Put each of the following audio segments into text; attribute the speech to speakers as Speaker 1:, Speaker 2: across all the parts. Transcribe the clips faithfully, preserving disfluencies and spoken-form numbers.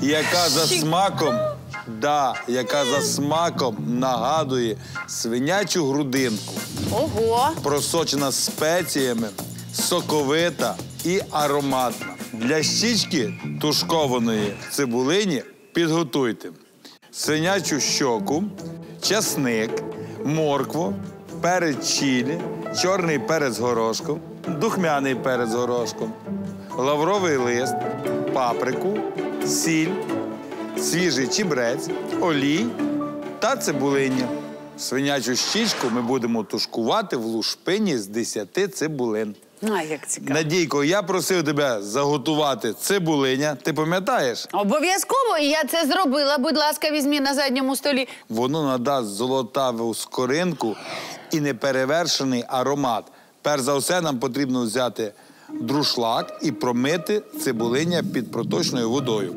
Speaker 1: яка за смаком, да, яка за смаком нагадує свинячу грудинку.
Speaker 2: Ого!
Speaker 1: Просочена спеціями, соковита і ароматна. Для щічки тушкованої цибулині підготуйте свинячу щоку, часник, моркву, перець чилі, чорний перець горошком, духмяний перець горошком, лавровий лист, паприку, сіль, свіжий чебрець, олій та цибулиння. Свинячу щічку ми будемо тушкувати в лушпині з десяти цибулин.
Speaker 2: А, як цікаво.
Speaker 1: Надійко, я просив тебе заготувати цибулиня. Ти пам'ятаєш?
Speaker 2: Обов'язково, і я це зробила. Будь ласка, візьмі на задньому столі.
Speaker 1: Воно надасть золотаву скоринку і неперевершений аромат. Перш за все, нам потрібно взяти друшлак і промити цибулиня під проточною водою.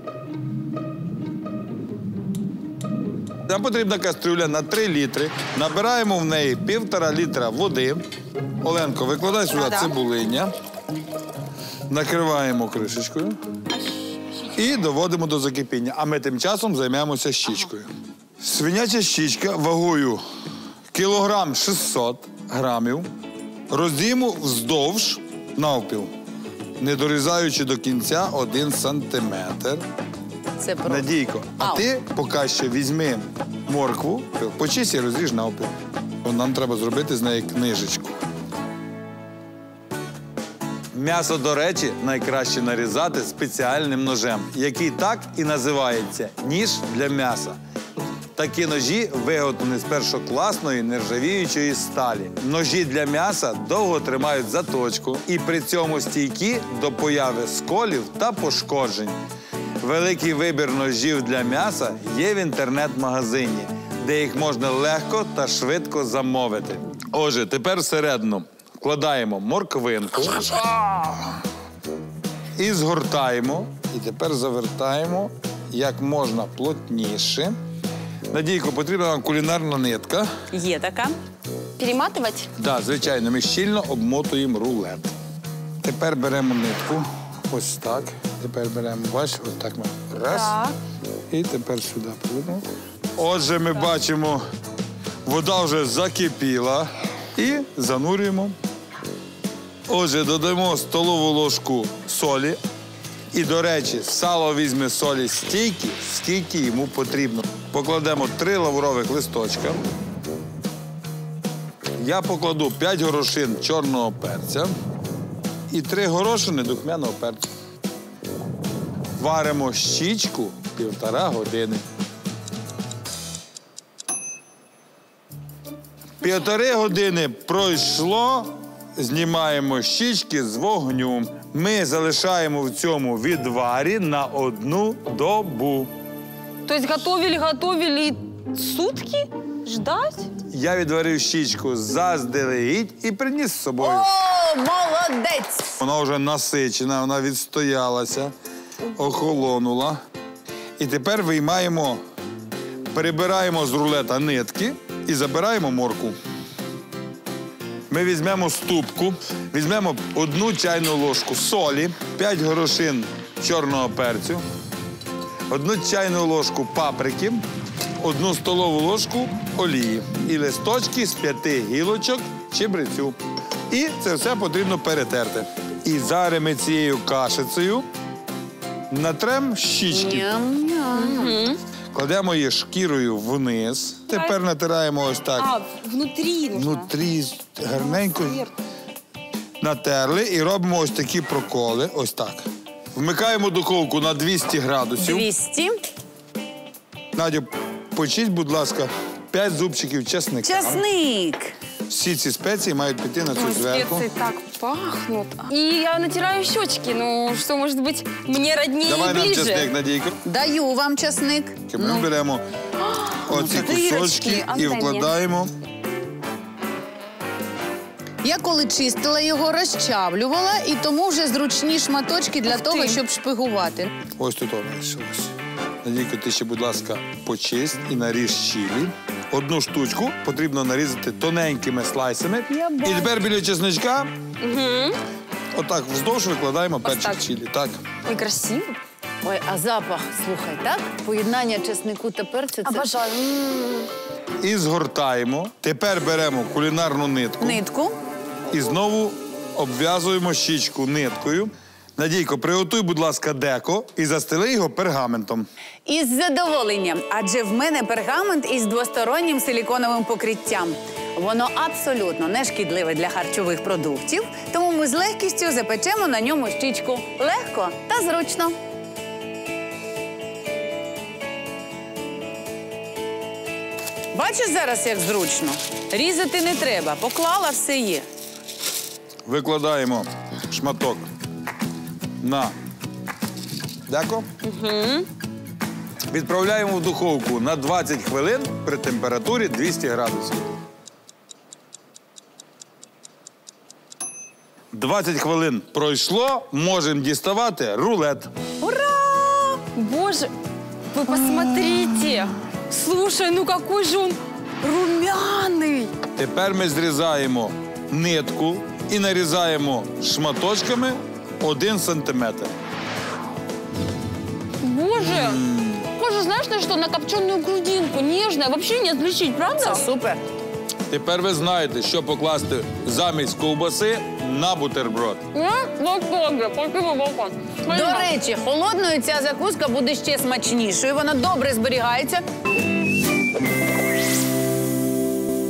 Speaker 1: Нам потрібна кастрюля на три літри. Набираємо в неї півтора літра води. Оленко, викладай сюди
Speaker 2: Да-да.
Speaker 1: цибулиння. Накриваємо кришечкою. І доводимо до закипіння. А ми тим часом займемося щічкою. Свиняча щічка вагою кілограм шістсот грамів. Роздіємо вздовж навпіл, не дорізаючи до кінця один сантиметр.
Speaker 2: Це просто.
Speaker 1: Надійко, а
Speaker 2: Ау.
Speaker 1: ти поки що візьми моркву, почись і розріж навпіл. Нам треба зробити з неї книжечку. М'ясо, до речі, найкраще нарізати спеціальним ножем, який так і називається – ніж для м'яса. Такі ножі виготовлені з першокласної нержавіючої сталі. Ножі для м'яса довго тримають заточку і при цьому стійкі до появи сколів та пошкоджень. Великий вибір ножів для м'яса є в інтернет-магазині, де їх можна легко та швидко замовити. Отже, тепер всередину вкладаємо морквинку і згортаємо. І тепер завертаємо як можна плотніше. Надійко, потрібна нам кулінарна нитка.
Speaker 2: Є така.
Speaker 3: Перематувати?
Speaker 1: Так, да, звичайно, ми щільно обмотуємо рулет. Тепер беремо нитку, ось так. Тепер беремо, бачиш, ось так ми раз.
Speaker 3: Так.
Speaker 1: І тепер сюди плюнемо. Отже, ми бачимо, вода вже закипіла. І занурюємо. Отже, додаємо столову ложку солі. І, до речі, сало візьме солі стільки, скільки йому потрібно. Покладемо три лаврових листочка. Я покладу п'ять горошин чорного перця і три горошини духмяного перцю. Варимо щічку півтора години. Півтори години пройшло, знімаємо щічки з вогню. Ми залишаємо в цьому відварі на одну добу.
Speaker 3: Тобто готовили, готовили і сутки? Ждать?
Speaker 1: Я відварив щічку заздалегідь і приніс з собою.
Speaker 2: О, молодець!
Speaker 1: Вона вже насичена, вона відстоялася, охолонула. І тепер виймаємо, перебираємо з рулета нитки і забираємо моркву. Ми візьмемо ступку, візьмемо одну чайну ложку солі, п'ять горошин чорного перцю, одну чайну ложку паприки, одну столову ложку олії і листочки з п'яти гілочок чебрецю. І це все потрібно перетерти. І зараз ми цією кашицею натрем щічки.
Speaker 2: Ням-ням.
Speaker 1: Кладемо її шкірою вниз. Тепер натираємо ось так.
Speaker 3: А, внутрі нужно.
Speaker 1: Внутрі гарненько натерли і робимо ось такі проколи. Ось так. Вмикаємо духовку на двісті градусів.
Speaker 2: двісті.
Speaker 1: Надю, почіть, будь ласка, п'ять зубчиків чесника.
Speaker 2: Часник.
Speaker 1: Всі ці спеції мають піти на цю
Speaker 3: Ой,
Speaker 1: зверху.
Speaker 3: специи так пахнут. И я натираю щечки. Ну, что может быть мне роднее
Speaker 1: Давай
Speaker 3: и
Speaker 1: нам
Speaker 3: ближе.
Speaker 1: чесник, Надійко.
Speaker 2: Даю вам часник.
Speaker 1: Ми беремо оці
Speaker 3: дирочки,
Speaker 1: кусочки і
Speaker 3: Антоні.
Speaker 1: вкладаємо.
Speaker 2: Я коли чистила його, розчавлювала, і тому вже зручні шматочки для того, щоб шпигувати.
Speaker 1: Ось тут воно лишилось. Надійко, ти ще, будь ласка, почисть і наріж чилі. Одну штучку потрібно нарізати тоненькими слайсами.
Speaker 2: Я бачу.
Speaker 1: І тепер біля чесничка
Speaker 3: Угу.
Speaker 1: отак вздовж викладаємо перчик
Speaker 3: так.
Speaker 1: чилі. Так.
Speaker 3: И красиво.
Speaker 2: Ой, а запах, слухай, так? Поєднання чеснику та перцю це
Speaker 3: Обожаю. М.
Speaker 1: І згортаємо. Тепер беремо кулінарну нитку
Speaker 2: нитку.
Speaker 1: і знову обв'язуємо щічку ниткою. Надійко, приготуй, будь ласка, деко і застели його пергаментом.
Speaker 2: Із задоволенням, адже в мене пергамент із двостороннім силіконовим покриттям. Воно абсолютно не шкідливе для харчових продуктів, тому ми з легкістю запечемо на ньому щічку. Легко та зручно. Бачиш зараз, як зручно? Різати не треба, поклала, все є.
Speaker 1: Викладаємо шматок на деко. Угу. Відправляємо в духовку на двадцять хвилин при температурі двісті градусів. двадцять хвилин пройшло, можемо діставати рулет.
Speaker 2: Ура!
Speaker 3: Боже, вы посмотрите. Слушай, ну какой же он румяный.
Speaker 1: Тепер ми зрізаємо нитку і нарізаємо шматочками один сантиметр.
Speaker 3: Боже, похоже, знаешь на что? На копченую грудинку, нежная, вообще не отличить, правда?
Speaker 2: Це супер.
Speaker 1: Тепер ви знаєте, що покласти замість ковбаси на бутерброд.
Speaker 3: Ну, вот тоже, спасибо большое.
Speaker 2: До речі, холодною ця закуска буде ще смачнішою, вона добре зберігається.